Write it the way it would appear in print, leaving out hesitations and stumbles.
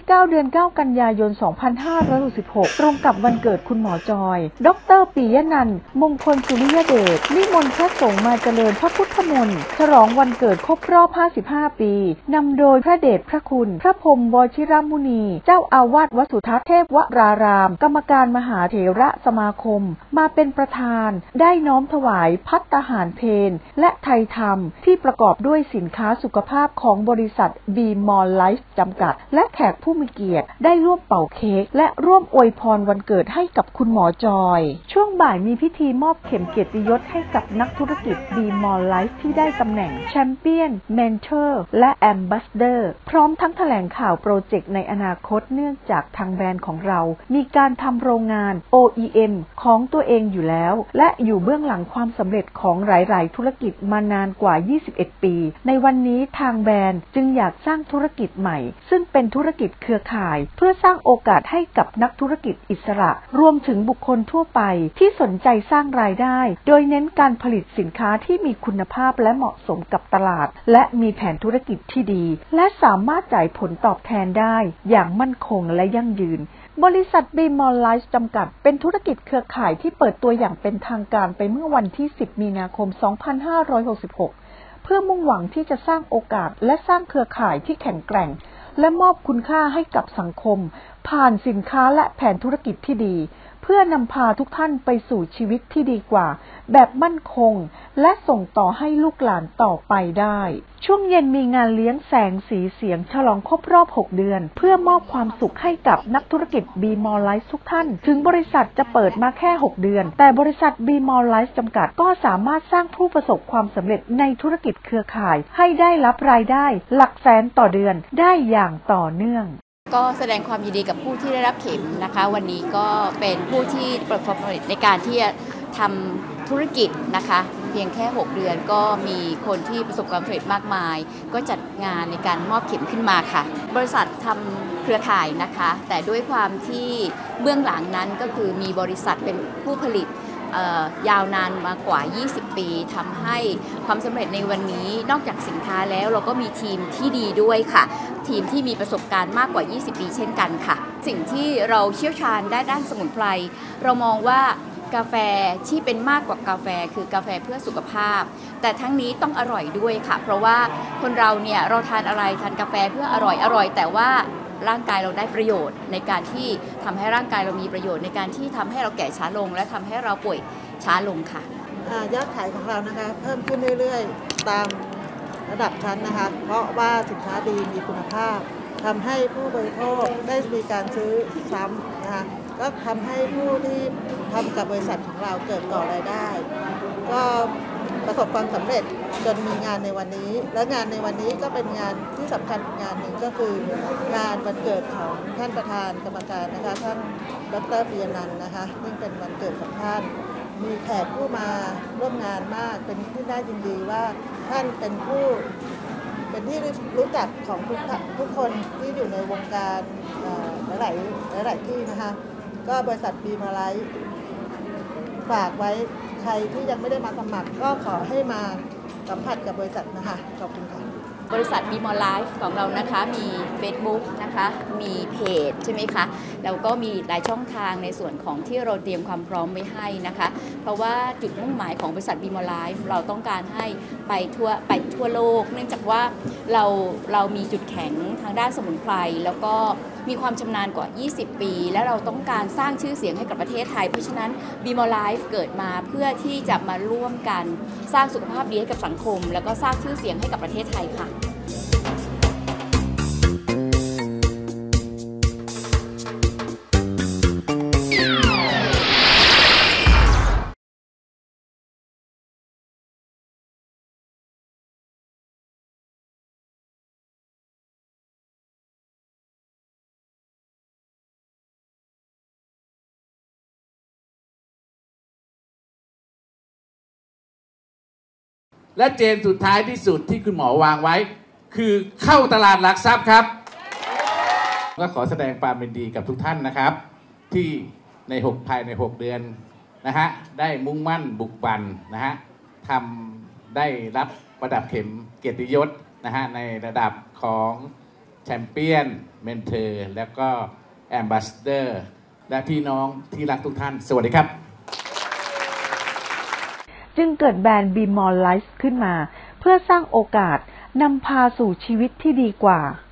9 เดือน 9 กันยายน 2566 ตรงกับวันเกิดคุณหมอจอย ดร.ปิยะนันท์ มงคลสุริยเดช นิมนต์พระสงฆ์มาเจริญพระพุทธมนต์ฉลองวันเกิดครบรอบ 55 ปี นำโดยพระเดชพระคุณ พระพรหมวชิรมุนี เจ้าอาวาสวัดสุทัศน์เทพวราราม กรรมการมหาเถระสมาคม มาเป็นประธาน ได้น้อมถวายภัตตาหารเพลและไทยธรรมที่ประกอบด้วยสินค้าสุขภาพของบริษัทบีมอลไลฟ์จำกัดและแขกผู้มีเกียรติได้ร่วมเป่าเค้กและร่วมอวยพรวันเกิดให้กับคุณหมอจอยช่วงบ่ายมีพิธีมอบเข็มเกียรติยศให้กับนักธุรกิจบีมอลไลฟ์ที่ได้ตำแหน่งแชมเปี้ยนเมนเทอร์และแอมบาสเดอร์พร้อมทั้งแถลงข่าวโปรเจกต์ในอนาคตเนื่องจากทางแบรนด์ของเรามีการทำโรงงาน OEM ของตัวเองอยู่แล้วและอยู่เบื้องหลังความสำเร็จของหลายๆธุรกิจมานานกว่า 21 ปีในวันนี้ทางแบรนด์จึงอยากสร้างธุรกิจใหม่ซึ่งเป็นธุรกิจเครือข่ายเพื่อสร้างโอกาสให้กับนักธุรกิจอิสระรวมถึงบุคคลทั่วไปที่สนใจสร้างรายได้โดยเน้นการผลิตสินค้าที่มีคุณภาพและเหมาะสมกับตลาดและมีแผนธุรกิจที่ดีและสามารถจ่ายผลตอบแทนได้อย่างมั่นคงและยั่งยืนบริษัทบีมอลไลฟ์จำกัดเป็นธุรกิจเครือข่ายที่เปิดตัวอย่างเป็นทางการไปเมื่อวันที่ 10 มีนาคม 2566 เพื่อมุ่งหวังที่จะสร้างโอกาสและสร้างเครือข่ายที่แข็งแกร่งและมอบคุณค่าให้กับสังคมผ่านสินค้าและแผนธุรกิจที่ดีเพื่อนำพาทุกท่านไปสู่ชีวิตที่ดีกว่าแบบมั่นคงและส่งต่อให้ลูกหลานต่อไปได้ช่วงเย็นมีงานเลี้ยงแสงสีเสียงฉลองครบรอบ 6 เดือนเพื่อมอบความสุขให้กับนักธุรกิจบีมอลไลฟ์ทุกท่านถึงบริษัทจะเปิดมาแค่ 6 เดือนแต่บริษัทบีมอลไลฟ์จำกัดก็สามารถสร้างผู้ประสบความสำเร็จในธุรกิจเครือข่ายให้ได้รับรายได้หลักแสนต่อเดือนได้อย่างต่อเนื่องก็แสดงความยินดีกับผู้ที่ได้รับเข็มนะคะวันนี้ก็เป็นผู้ที่ประสบความสำเร็จในการที่จะทำธุรกิจนะคะเพียงแค่ 6 เดือนก็มีคนที่ประสบความสำเร็จมากมายก็จัดงานในการมอบเข็มขึ้นมาค่ะบริษัททำเครือข่ายนะคะแต่ด้วยความที่เบื้องหลังนั้นก็คือมีบริษัทเป็นผู้ผลิตยาวนานมากว่า 20 ปีทำให้ความสำเร็จในวันนี้นอกจากสินค้าแล้วเราก็มีทีมที่ดีด้วยค่ะทีมที่มีประสบการณ์มากกว่า 20 ปีเช่นกันค่ะสิ่งที่เราเชี่ยวชาญด้านสมุนไพรเรามองว่ากาแฟที่เป็นมากกว่ากาแฟคือกาแฟเพื่อสุขภาพแต่ทั้งนี้ต้องอร่อยด้วยค่ะเพราะว่าคนเราเนี่ยเราทานอะไรทานกาแฟเพื่ออร่อยแต่ว่าร่างกายเราได้ประโยชน์ในการที่ทำให้ร่างกายเรามีประโยชน์ในการที่ทำให้เราแก่ช้าลงและทำให้เราป่วยช้าลงค่ะยอดขายของเรานะคะเพิ่มขึ้นเรื่อยๆตามระดับชั้นนะคะเพราะว่าสินค้าดีมีคุณภาพทำให้ผู้บริโภคได้มีการซื้อซ้ำนะคะก็ทำให้ผู้ที่ทำกับบริษัทของเราเกิดก่อรายได้ก็ประสบความสำเร็จจนมีงานในวันนี้และงานในวันนี้ก็เป็นงานที่สำคัญงานหนึ่งก็คืองานวันเกิดของท่านประธานกรรมการนะคะท่านดร.ปิยะนันท์นะคะซึ่งเป็นวันเกิดของท่านมีแขกผู้มาร่วมงานมากเป็นที่น่ายินดีว่าท่านเป็นที่รู้จักของทุกคนที่อยู่ในวงการหลายที่นะคะก็บริษัทบีมอลไลฟ์ฝากไว้ใครที่ยังไม่ได้มาสมัครก็ขอให้มาสัมผัสกับบริษัทนะคะขอบคุณค่ะบริษัทบีมอลไลฟ์ของเรานะคะมี Facebook นะคะมีเพจใช่ไหมคะแล้วก็มีหลายช่องทางในส่วนของที่เราเตรียมความพร้อมไว้ให้นะคะเพราะว่าจุดมุ่งหมายของบริษัทบีมอลไลฟ์เราต้องการให้ไปทั่วโลกเนื่องจากว่าเรามีจุดแข็งทางด้านสมุนไพรแล้วก็มีความชำนาญกว่า 20 ปีและเราต้องการสร้างชื่อเสียงให้กับประเทศไทยเพราะฉะนั้นบีมอลไลฟ์เกิดมาเพื่อที่จะมาร่วมกันสร้างสุขภาพดีให้กับสังคมแล้วก็สร้างชื่อเสียงให้กับประเทศไทยค่ะและเจนสุดท้ายที่สุดที่คุณหมอวางไว้คือเข้าตลาดหลักทรัพย์ครับก็ขอแสดงความยินดีกับทุกท่านนะครับที่ภายใน 6 เดือนนะฮะได้มุ่งมั่นบุกบั่นนะฮะได้รับประดับเข็มเกียรติยศนะฮะในระดับของแชชมเปี้ยนเมนเทอร์แล้วก็แอมบาสเดอร์และพี่น้องที่รักทุกท่านสวัสดีครับจึงเกิดแบรนด์ BeMore Life ขึ้นมาเพื่อสร้างโอกาสนำพาสู่ชีวิตที่ดีกว่า